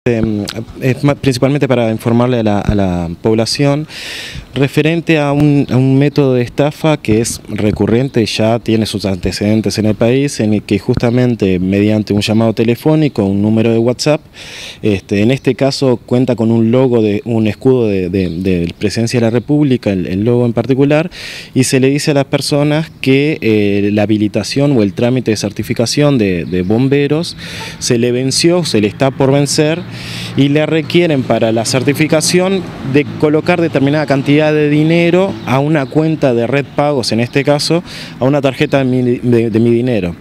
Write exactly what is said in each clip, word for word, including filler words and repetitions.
Es principalmente para informarle a la, a la población referente a un, a un método de estafa que es recurrente, ya tiene sus antecedentes en el país, en el que justamente mediante un llamado telefónico, un número de WhatsApp, este, en este caso cuenta con un logo, de un escudo de, de, de Presidencia de la República, el, el logo en particular, y se le dice a las personas que eh, la habilitación o el trámite de certificación de, de bomberos se le venció, se le está por vencer, y le requieren para la certificación de colocar determinada cantidad de dinero a una cuenta de red pagos, en este caso a una tarjeta de mi, de, de mi dinero.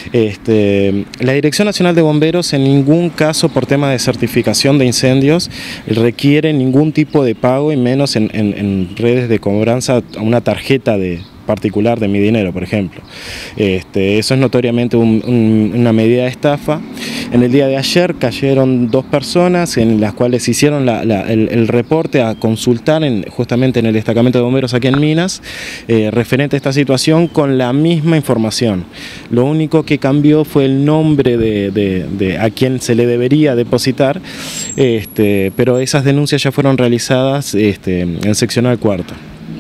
Este, la Dirección Nacional de Bomberos en ningún caso por tema de certificación de incendios requiere ningún tipo de pago, y menos en, en, en redes de cobranza a una tarjeta de particular de mi dinero, por ejemplo. Este, eso es notoriamente un, un, una medida de estafa. En el día de ayer cayeron dos personas en las cuales hicieron la, la, el, el reporte a consultar en, justamente en el destacamento de bomberos aquí en Minas, eh, referente a esta situación con la misma información. Lo único que cambió fue el nombre de, de, de a quien se le debería depositar, este, pero esas denuncias ya fueron realizadas este, en seccional cuarto.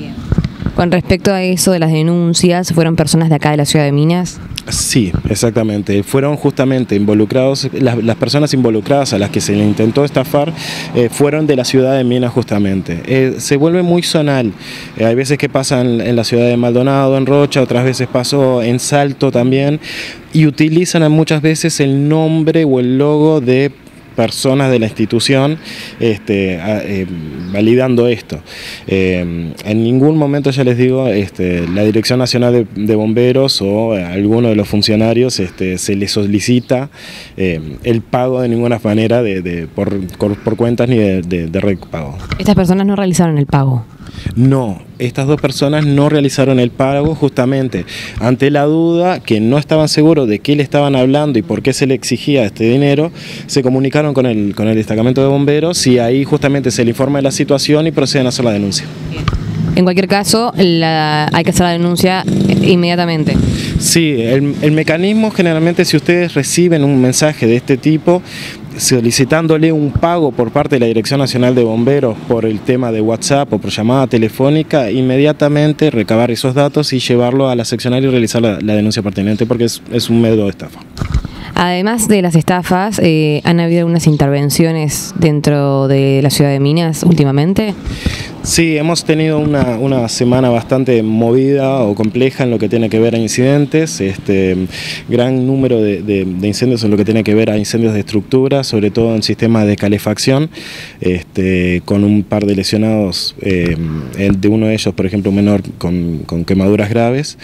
Con respecto a eso de las denuncias, ¿fueron personas de acá de la ciudad de Minas? Sí, exactamente. Fueron justamente involucrados, las, las personas involucradas a las que se le intentó estafar eh, fueron de la ciudad de Minas justamente. Eh, se vuelve muy zonal. Eh, hay veces que pasan en la ciudad de Maldonado, en Rocha, otras veces pasó en Salto también, y utilizan muchas veces el nombre o el logo de personas de la institución este, a, eh, validando esto. Eh, en ningún momento, ya les digo, este, la Dirección Nacional de, de Bomberos o a alguno de los funcionarios este, se les solicita eh, el pago de ninguna manera de, de, por, por cuentas ni de, de, de red pago. ¿Estas personas no realizaron el pago? No, estas dos personas no realizaron el pago justamente ante la duda, que no estaban seguros de qué le estaban hablando y por qué se le exigía este dinero. Se comunicaron con el, con el destacamento de bomberos y ahí justamente se le informa de la situación y proceden a hacer la denuncia. En cualquier caso, la, hay que hacer la denuncia inmediatamente. Sí, el, el mecanismo generalmente, si ustedes reciben un mensaje de este tipo solicitándole un pago por parte de la Dirección Nacional de Bomberos por el tema de WhatsApp o por llamada telefónica, inmediatamente recabar esos datos y llevarlo a la seccional y realizar la, la denuncia pertinente, porque es, es un método de estafa. Además de las estafas, eh, ¿han habido algunas intervenciones dentro de la ciudad de Minas últimamente? Sí, hemos tenido una, una semana bastante movida o compleja en lo que tiene que ver a incidentes, este, gran número de, de, de incendios en lo que tiene que ver a incendios de estructura, sobre todo en sistemas de calefacción, este, con un par de lesionados, eh, de uno de ellos, por ejemplo, un menor con, con quemaduras graves.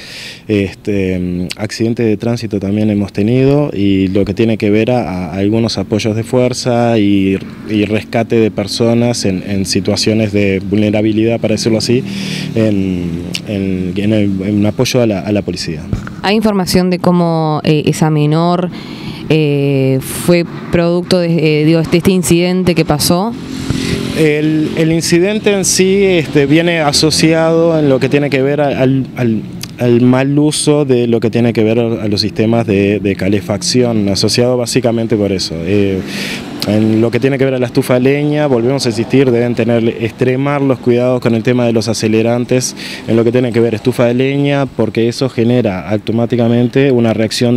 Este, accidentes de tránsito también hemos tenido, y lo que tiene que ver a, a algunos apoyos de fuerza y, y rescate de personas en, en situaciones de vulnerabilidad, para decirlo así, en, en, en, el, en apoyo a la, a la policía. ¿Hay información de cómo eh, esa menor eh, fue producto de, eh, digo, de este incidente que pasó? El, el incidente en sí este, viene asociado en lo que tiene que ver al, al, al mal uso de lo que tiene que ver a los sistemas de, de calefacción, asociado básicamente por eso. Eh, En lo que tiene que ver a la estufa de leña, volvemos a insistir, deben tener, extremar los cuidados con el tema de los acelerantes en lo que tiene que ver estufa de leña, porque eso genera automáticamente una reacción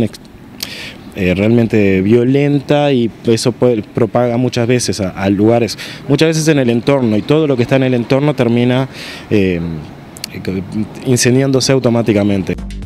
eh, realmente violenta, y eso puede, propaga muchas veces a, a lugares, muchas veces en el entorno, y todo lo que está en el entorno termina eh, incendiándose automáticamente.